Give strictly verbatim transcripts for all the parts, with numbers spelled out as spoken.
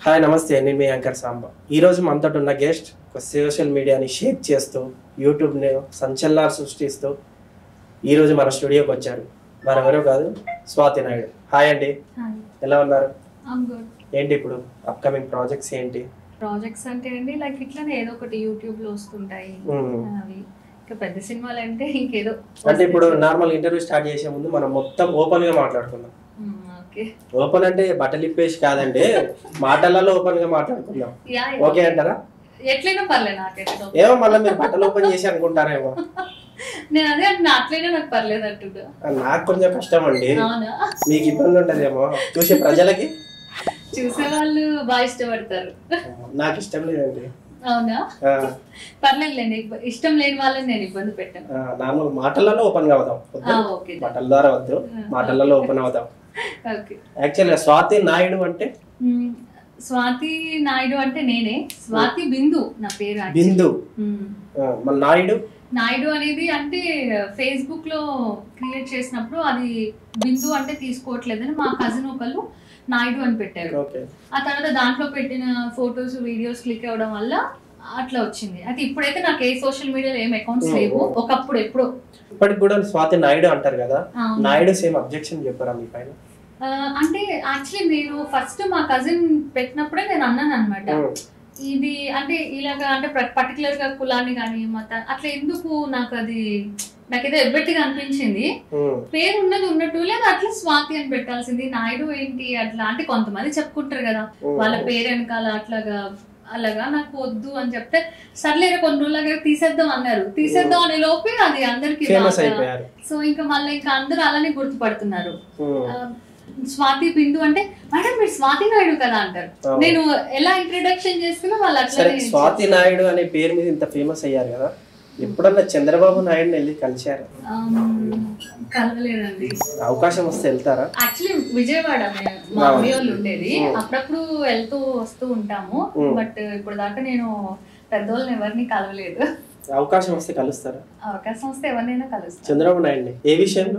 Hi నమస్తే, నేను మీ anchor Samba. ఈరోజు మనతో ఉన్న గెస్ట్ సోషల్ మీడియాని షేక్ చేస్తూ యూట్యూబ్ని సంచలనాలు సృష్టిస్తూ ఈరోజు మన స్టూడియోకి వచ్చారు. మరెవరో కాదు, స్వాతి నాయుడు. హాయ్ అండి, ఎలా ఉన్నారు? ఏంటి ఇప్పుడు అప్కమింగ్ ప్రాజెక్ట్స్ ఏంటి? ప్రాజెక్ట్స్ అంటే అండి లైక్ ఇట్లానే ఏదో ఒకటి యూట్యూబ్ లో వస్తుంటాయి. అవి ఇంకా పెద్ద సినిమాలు అంటే ఇంకేదో అంటే ఇప్పుడు నార్మల్ ఇంటర్వ్యూ స్టార్ట్ చేసే ముందు మనం మొత్తం ఓపెన్ గా మాట్లాడుకుందాం. ఓపెన్ అంటే బట్టలు ఇప్పేసి కాదండి, మాటలలో ఓపెన్ గా మాట్లాడుకుందాం. ఓకే అంటారా? ఎట్లయినా పర్లేదు నాకైతే. ఏమో మళ్ళీ మీరు బట్టలు ఓపెన్ చేసి అనుకుంటారేమో. నేను అదే అంటే అట్లయినా నాకు పర్లేదు అంటుందా. నాకు కొంచెం కష్టం అండి, మీకు ఇబ్బంది ఉంటదేమో చూసే ప్రజలకి. చూసే వాళ్ళు బాగా ఇష్టపడతారు, నాకు ఇష్టం లేదండి. అవునా? పర్లేదులేండి, ఇష్టం లేని వాళ్ళని నేను ఇబ్బంది పెట్టాను. నార్మల్ మాటలలో ఓపెన్ గా అవుదాం, బట్టల ద్వారా వద్దు, మాటలలో ఓపెన్ అవుదాం. యాక్చువల్గా స్వాతి నాయుడు అంటే స్వాతి నాయుడు అంటే నేనే. స్వాతి బిందు నా పేరు. బిందు మన నాయుడు నాయుడు అనేది అంటే ఫేస్బుక్ లో క్రియేట్ చేసినప్పుడు అది బిందు అంటే తీసుకోవట్లేదని మా కజిన్ ఒకళ్ళు నాయుడు అని పెట్టారు. ఆ తర్వాత దాంట్లో పెట్టిన ఫొటోస్ వీడియోస్ క్లిక్ అవ్వడం వల్ల అట్లా వచ్చింది. అయితే ఇప్పుడైతే నాకు ఏ సోషల్ మీడియాలో ఏం అకౌంట్స్ లేవు. ఒకప్పుడు ఎప్పుడో. ఇప్పటికి కూడా స్వాతి నాయుడు అంటారు కదా, నాయుడు సేమ్ అబ్జెక్షన్ చెప్పారా మీ పైన? అంటే యాక్చువల్లీ నేను ఫస్ట్ మా కజిన్ పెట్టినప్పుడే నేను అన్నాను అనమాట, ఇది అంటే ఇలాగా అంటే పర్టికులర్ గా కులాన్ని కానీ మత అట్లా ఎందుకు నాకు అది నాకేదో ఎబ్బెట్టిగా అనిపించింది. పేరు ఉన్నది ఉన్నట్టు లేదా అట్లా స్వాతి అని పెట్టాల్సింది, నాయుడు ఏంటి అట్లా అంటే కొంతమంది చెప్పుకుంటారు కదా వాళ్ళ పేరు వెనకాల అట్లాగా అలాగా నాకు వద్దు అని చెప్తే సర్లేరు కొన్ని రోజులుగా తీసేద్దాం అన్నారు. తీసేద్దాం అనే లోపే అది అందరికి. సో ఇంకా మళ్ళీ ఇంకా అందరూ అలానే గుర్తుపడుతున్నారు. స్వాతి బిందు అంటే మేడం మీరు స్వాతి నాయుడు కదా అంటారు. నేను ఎలా ఇంట్రడక్షన్ చేస్తున్నా వాళ్ళు అట్లా. స్వాతి నాయుడు అనే పేరు మీద ఇంత ఫేమస్ అయ్యారు కదా, ఎప్పుడన్నా చంద్రబాబు నాయుడుని వెళ్ళి కలిశారు? కలవలేదండి. అవకాశం వస్తే వెళ్తారా? యాక్చువల్లీ విజయవాడ మా మమ్మీ వాళ్ళు ఉండేది, అప్పుడప్పుడు వెళ్తూ వస్తూ ఉంటాము. బట్ ఇప్పుడు దాకా నేను పెద్దోళ్ళని ఎవరిని కలవలేదు. అవకాశం వస్తే కలుస్తారా? అవకాశం వస్తే ఎవరినైనా కలుస్తాను. చంద్రబాబు నాయుడుని ఏ విషయంలో?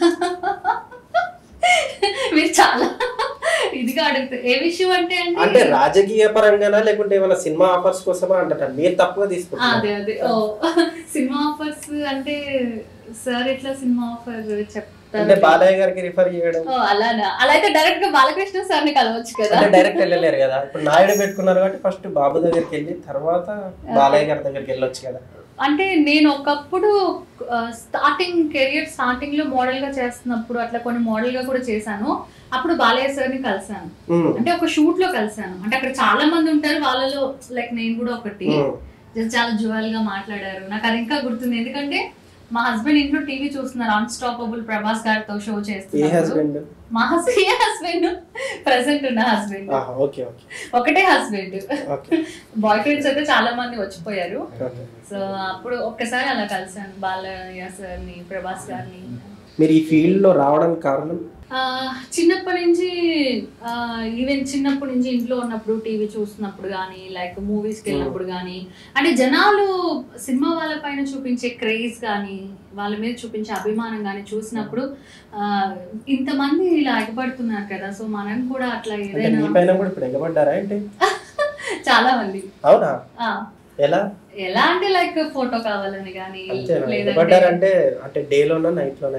మీరు చాలా ఇదిగా అడుగుతారు. ఏ విషయం అంటే అంటే రాజకీయ పరంగానా లేకుంటే ఏమైనా సినిమా ఆఫర్స్ కోసమా అంటారు? మీరు తప్పుగా తీసుకుంటారు. అదే అదే ఓ సినిమా ఆఫర్స్ అంటే సార్ ఎట్లా సినిమా ఆఫర్ చెప్తారు అంటే బాలయ్య గారికి రిఫర్ చేయడం అలానా? అలా అయితే డైరెక్ట్ గా బాలకృష్ణ సార్ ని కలవచ్చు కదా. డైరెక్ట్ వెళ్ళలేరు కదా, ఇప్పుడు నాయుడు పెట్టుకున్నారు కాబట్టి ఫస్ట్ బాబు దగ్గరికి వెళ్ళి తర్వాత బాలయ్య గారి దగ్గరికి వెళ్ళొచ్చు కదా. అంటే నేను ఒకప్పుడు స్టార్టింగ్ కెరియర్ స్టార్టింగ్ లో మోడల్ గా చేస్తున్నప్పుడు అట్లా కొన్ని మోడల్ గా కూడా చేశాను. అప్పుడు బాలయ్య సార్ ని కలిసాను, అంటే ఒక షూట్ లో కలిసాను. అంటే అక్కడ చాలా మంది ఉంటారు, వాళ్ళలో లైక్ నేను కూడా ఒకటి. చాలా జువల్ గా మాట్లాడారు, నాకు అది ఇంకా గుర్తుంది. ఎందుకంటే మా హస్బెండ్ ఇంట్లో టీవీ చూస్తున్నారు, అన్స్టాపబుల్ ప్రభాస్ గారితో షో చేస్తున్నారు. మా హస్బెండ్ ప్రెసెంట్ ఉన్న హస్బెండ్, ఒకటే హస్బెండ్. బాయ్ ఫ్రెండ్స్ అయితే చాలా మంది వచ్చిపోయారు. సో అప్పుడు ఒక్కసారి అలా కలిసాను బాలయ్య సార్ ని, ప్రభాస్ గారిని. మీరు ఈ ఫీల్డ్ లో రావడానికి కారణం? చిన్నప్పటి నుంచి ఈవెన్ చిన్నప్పటి నుంచి ఇంట్లో ఉన్నప్పుడు టీవీ చూస్తున్నప్పుడు కానీ లైక్ మూవీస్కి వెళ్ళినప్పుడు కానీ అంటే జనాలు సినిమా వాళ్ళ పైన చూపించే క్రేజ్ కానీ వాళ్ళ మీద చూపించే అభిమానం కానీ చూసినప్పుడు ఇంతమంది ఇలా ఎగబడుతున్నారు కదా, సో మనం కూడా అట్లా ఏదైనా. చాలా మంది. అవునా? ఎలా ఎలా అంటే లైక్ ఫోటో కావాలని కానీ లేదంటే అంటే డేలోనా నైట్ లోనా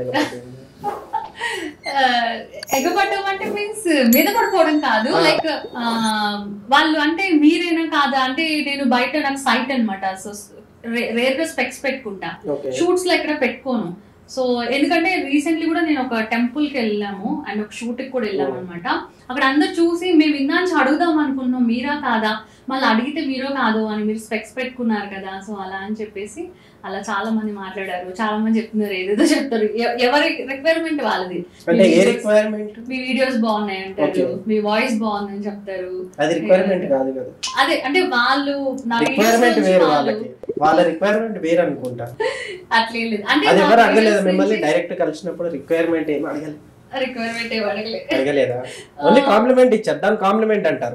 ఎగబడ్డం అంటే మీన్స్ మీద పడిపోవడం కాదు, లైక్ వాళ్ళు అంటే మీరేనా కాదా అంటే నేను బయట నాకు సైట్ అనమాట. సో రేర్ గా స్పెక్స్ పెట్టుకుంటా, షూట్స్ లో ఎక్కడ పెట్టుకోను. సో ఎందుకంటే రీసెంట్లీ కూడా నేను ఒక టెంపుల్ కి వెళ్ళాము అండ్ ఒక షూట్ కి కూడా వెళ్ళాము అనమాట. అక్కడ అందరు చూసి మేము ఇందా నుంచి అడుగుదాం అనుకున్నాం మీరా కాదా, మళ్ళీ అడిగితే మీరో కాదు అని, మీరు స్పెక్స్ పెట్టుకున్నారు కదా. సో అలా అని చెప్పేసి అలా చాలా మంది మాట్లాడారు, చాలా మంది చెప్తున్నారు, ఏదేదో చెప్తారు. ఎవరి రిక్వైర్మెంట్ వాళ్ళది. మీ వీడియోస్ బాగున్నాయి అంటారు, మీ వాయిస్ బాగుందని చెప్తారు. అదే అంటే వాళ్ళు వాళ్ళ రిక్వైర్మెంట్ వేరే అనుకుంటా. అట్లేం లేదు అంటే మిమ్మల్ని డైరెక్ట్ కలిసినప్పుడు రిక్వైర్మెంట్ ఏమి అడగలేదు. రిక్వైర్మెంట్ ఏమి అడగలేదు. అడగలేదా? ఓన్లీ కాంప్లిమెంట్ ఇచ్చారు, దాని కాంప్లిమెంట్ అంటారు.